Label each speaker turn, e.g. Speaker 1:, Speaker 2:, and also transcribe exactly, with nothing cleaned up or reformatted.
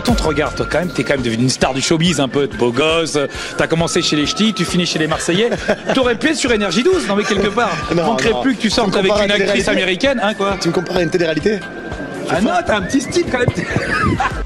Speaker 1: quand on te regarde, toi, quand même, t'es quand même devenu une star du showbiz, un peu, beau gosse. T'as commencé chez les Ch'tis, tu finis chez les Marseillais. T'aurais pu être sur Énergie douze, non mais quelque part. Il manquerait
Speaker 2: non.
Speaker 1: plus que tu sortes avec une actrice américaine, hein, quoi.
Speaker 2: Tu me compares à une télé-réalité?
Speaker 1: Ah non, t'as un petit style quand même.